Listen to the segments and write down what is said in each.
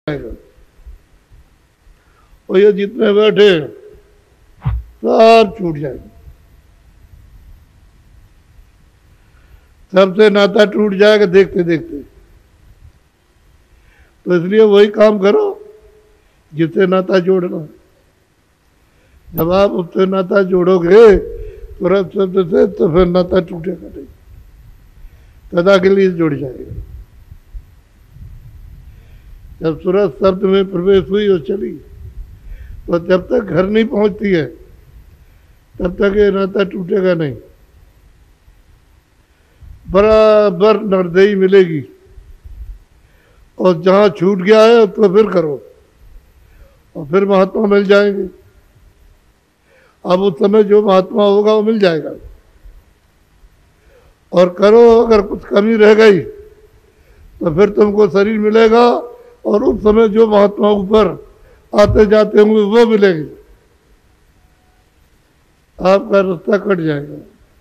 जाएगा। और ये जितने बैठे सब छूट जाएगा, सबसे नाता टूट जाएगा देखते देखते। तो इसलिए वही काम करो जिससे नाता जोड़ना। जब आप उससे नाता जोड़ोगे तुरंत शब्द से, तो फिर नाता टूटेगा नहीं, सदा के लिए जुड़ जाएगा। जब सूरज शब्द में प्रवेश हुई और चली, तो जब तक घर नहीं पहुंचती है तब तक ये नाता टूटेगा नहीं। बराबर नरदेई मिलेगी, और जहां छूट गया है तो फिर करो, और फिर महात्मा मिल जाएंगे। अब उस समय जो महात्मा होगा वो मिल जाएगा। और करो, अगर कुछ कमी रह गई तो फिर तुमको शरीर मिलेगा, और उस समय जो महात्मा ऊपर आते जाते होंगे वो मिलेंगे, आपका रास्ता कट जाएगा।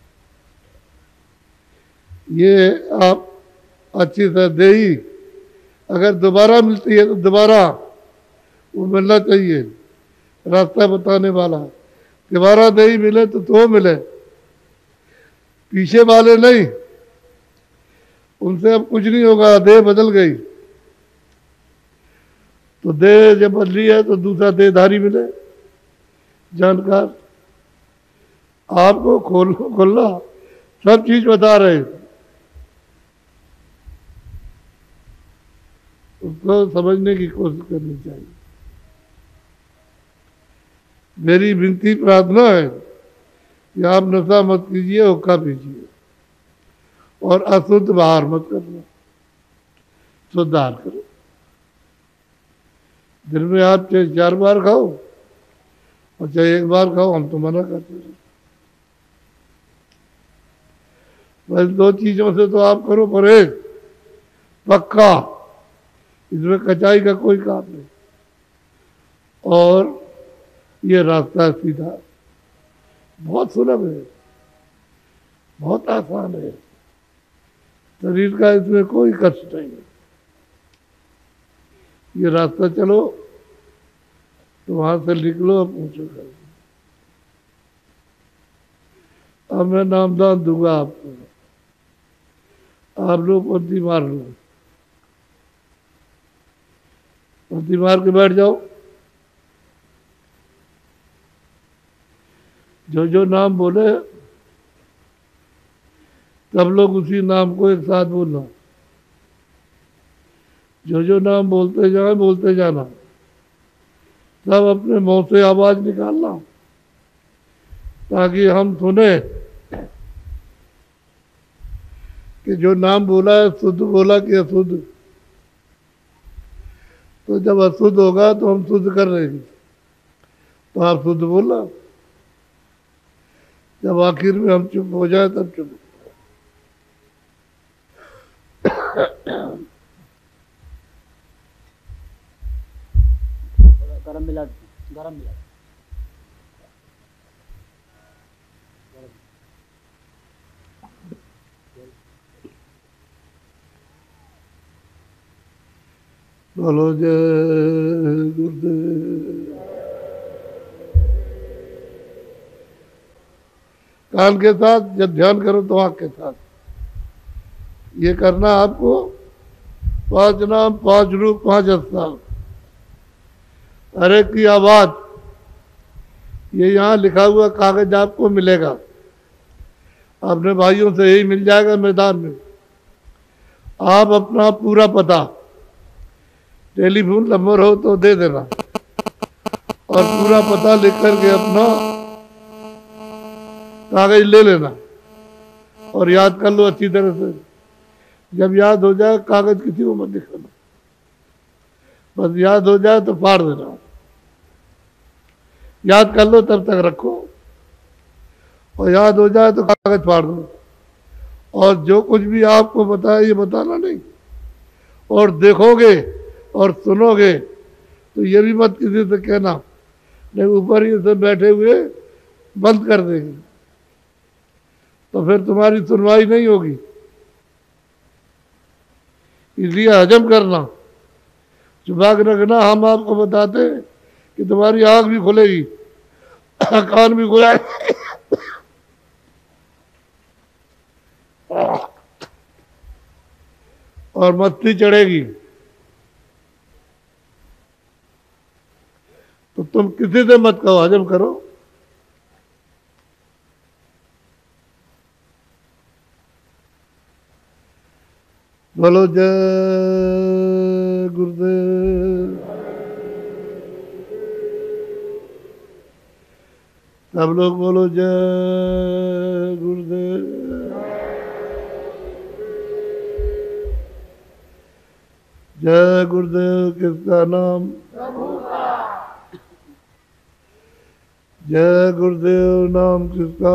ये आप अच्छी तरह देही अगर दोबारा मिलती है तो दोबारा वो मिलना चाहिए, रास्ता बताने वाला। दोबारा देही मिले तो मिले, पीछे वाले नहीं, उनसे अब कुछ नहीं होगा, देह बदल गई। तो देह जब बदली है तो दूसरा देहधारी मिले, जानकार। आपको खोलना सब चीज बता रहे, उसको समझने की कोशिश करनी चाहिए। मेरी विनती प्रार्थना है कि आप नशा मत कीजिए, हुक्का पीजिए, और अशुद्ध बाहर मत करना, शुद्ध आहार करो। दिन में आप चाहे 4 बार खाओ और चाहे 1 बार खाओ, हम तो मना करते हैं। बस 2 चीजों से तो आप करो परहेज पक्का, इसमें कचाई का कोई काम नहीं। और ये रास्ता सीधा, बहुत सुलभ है, बहुत आसान है, शरीर का इसमें कोई कष्ट नहीं है। ये रास्ता चलो तो वहां से निकलो, पूछो कर। अब मैं नामदान दूंगा आपको, आप लोग पंक्ति मार लो, पंक्ति मार के बैठ जाओ। जो जो नाम बोले सब लोग उसी नाम को एक साथ बोलना, जो जो नाम बोलते जाना, सब अपने मुंह से आवाज निकालना, ताकि हम सुने कि जो नाम बोला है शुद्ध बोला कि अशुद्ध। तो जब अशुद्ध होगा तो हम शुद्ध कर रहे हैं, तो आप शुद्ध बोलना। जब आखिर में हम चुप हो जाए तब चुप। गरम मिला। बोलो जय गुरुदेव। कान के साथ जब ध्यान करो तो आंख के साथ ये करना आपको। 5 नाम, 5 रूप, 5 स्थान, हर एक की आवाज, ये यहाँ लिखा हुआ कागज आपको मिलेगा, अपने भाइयों से यही मिल जाएगा मैदान में। आप अपना पूरा पता, टेलीफोन नंबर हो तो दे देना, और पूरा पता लिख करके अपना कागज ले लेना और याद कर लो अच्छी तरह से। जब याद हो जाए कागज किसी को मत दिखाना, बस याद हो जाए तो फाड़ देना। याद कर लो तब तक रखो, और याद हो जाए तो कागज फाड़ दो। और जो कुछ भी आपको बताया ये बताना नहीं, और देखोगे और सुनोगे तो ये भी मत किसी से कहना, नहीं ऊपर ही से बैठे हुए बंद कर देंगे, तो फिर तुम्हारी सुनवाई नहीं होगी। इसलिए हजम करना, छुपा के रखना, हम आपको बताते हैं कि तुम्हारी आंख भी खुलेगी, कान भी खुलेगी और मस्ती चढ़ेगी। तो तुम किसी से मत कहो, हजम करो। बोलो जय गुरुदेव। सब लोग बोलो जय गुरुदेव। जय गुरुदेव किसका नाम? जय गुरुदेव नाम किसका?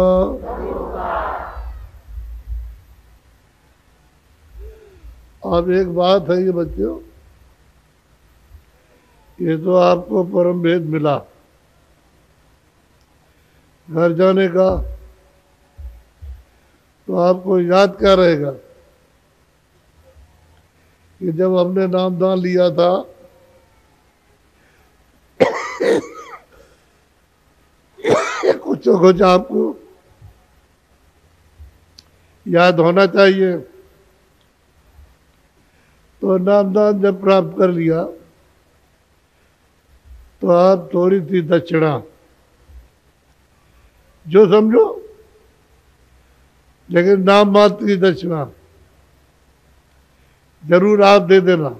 अब एक बात है ये बच्चों, ये तो आपको परम भेद मिला घर जाने का, तो आपको याद क्या रहेगा कि जब हमने नामदान लिया था कुछ आपको याद होना चाहिए। तो नामदान जब प्राप्त कर लिया तो आप थोड़ी सी दक्षिणा जो समझो, लेकिन नाम मात्र की दक्षिणा जरूर आप दे देना,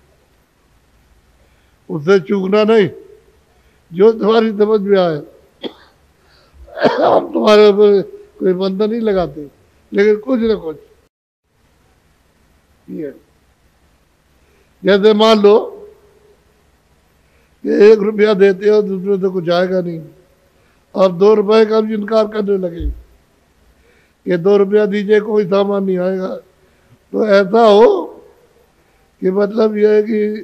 उससे चूकना नहीं। जो तुम्हारी समझ में आए, हम तुम्हारे ऊपर कोई बंधन नहीं लगाते, लेकिन कुछ न कुछ ये, जैसे मान लो कि 1 रुपया देते हो, दूसरे से कुछ आएगा नहीं, अब 2 रुपए का भी इनकार करने लगे कि 2 रुपया दीजिए, कोई सामान नहीं आएगा। तो ऐसा हो कि मतलब यह है कि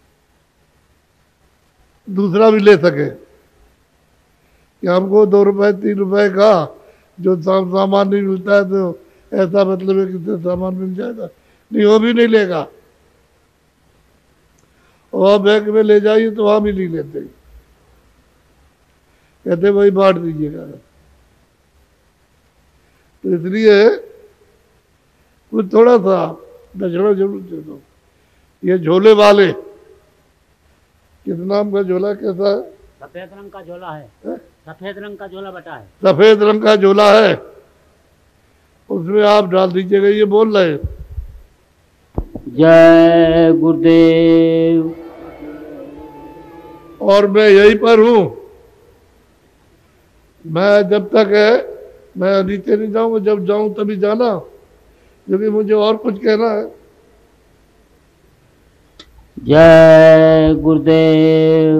दूसरा भी ले सके, कि हमको 2 रुपए 3 रुपए का जो सामान नहीं मिलता है, तो ऐसा मतलब है कि सामान मिल जाएगा, नहीं वो भी नहीं लेगा। और बैंक में ले जाइए तो वहां भी नहीं लेते, कहते भाई बांट दीजिएगा। तो इसलिए कुछ थोड़ा सा दक्षिणा जरूर दे दो। ये झोले वाले, किस नाम का झोला, कैसा है? सफेद रंग का झोला है, सफेद रंग का झोला बटा है, सफेद रंग का झोला है, उसमें आप डाल दीजिएगा। ये बोल रहे जय गुरुदेव। और मैं यहीं पर हूं, मैं जब तक है मैं नीचे नहीं जाऊंगा, जब जाऊं तभी जाना, क्योंकि मुझे और कुछ कहना है। जय गुरुदेव।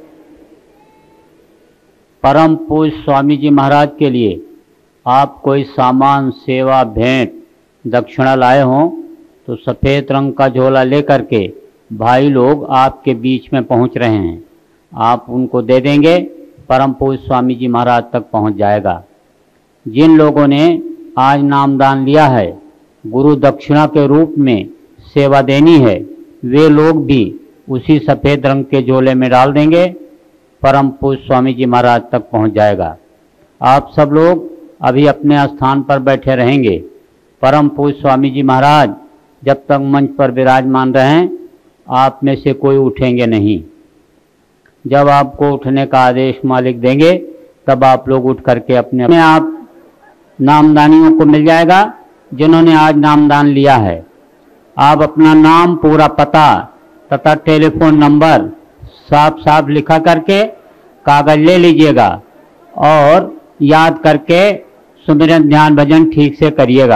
परम पूज्य स्वामी जी महाराज के लिए आप कोई सामान, सेवा, भेंट, दक्षिणा लाए हों तो सफ़ेद रंग का झोला लेकर के भाई लोग आपके बीच में पहुंच रहे हैं, आप उनको दे देंगे, परम पूज्य स्वामी जी महाराज तक पहुंच जाएगा। जिन लोगों ने आज नामदान लिया है, गुरु दक्षिणा के रूप में सेवा देनी है, वे लोग भी उसी सफ़ेद रंग के झोले में डाल देंगे, परम पूज्य स्वामी जी महाराज तक पहुंच जाएगा। आप सब लोग अभी अपने स्थान पर बैठे रहेंगे। परम पूज्य स्वामी जी महाराज जब तक मंच पर विराजमान रहें, आप में से कोई उठेंगे नहीं। जब आपको उठने का आदेश मालिक देंगे, तब आप लोग उठ करके अपने आप नामदानियों को मिल जाएगा जिन्होंने आज नामदान लिया है। आप अपना नाम, पूरा पता तथा टेलीफोन नंबर साफ साफ लिखा करके कागज ले लीजिएगा और याद करके सुमिरन ध्यान भजन ठीक से करिएगा।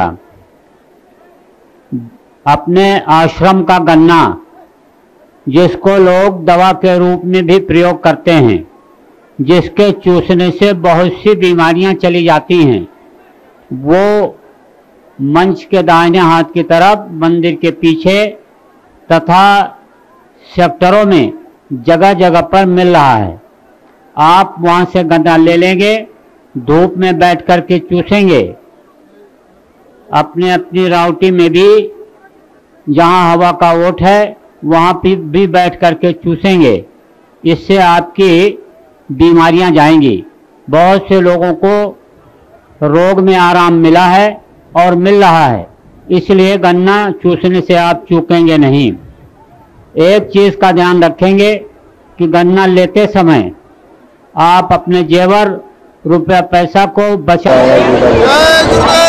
अपने आश्रम का गन्ना, जिसको लोग दवा के रूप में भी प्रयोग करते हैं, जिसके चूसने से बहुत सी बीमारियां चली जाती हैं, वो मंच के दाहिने हाथ की तरफ मंदिर के पीछे तथा सेक्टरों में जगह जगह पर मिल रहा है। आप वहां से गन्ना ले लेंगे, धूप में बैठ कर के चूसेंगे। अपने अपनी रावटी में भी जहां हवा का ओट है वहाँ पे भी बैठ करके चूसेंगे, इससे आपकी बीमारियां जाएंगी। बहुत से लोगों को रोग में आराम मिला है और मिल रहा है, इसलिए गन्ना चूसने से आप चूकेंगे नहीं। एक चीज़ का ध्यान रखेंगे कि गन्ना लेते समय आप अपने जेवर रुपया पैसा को बचा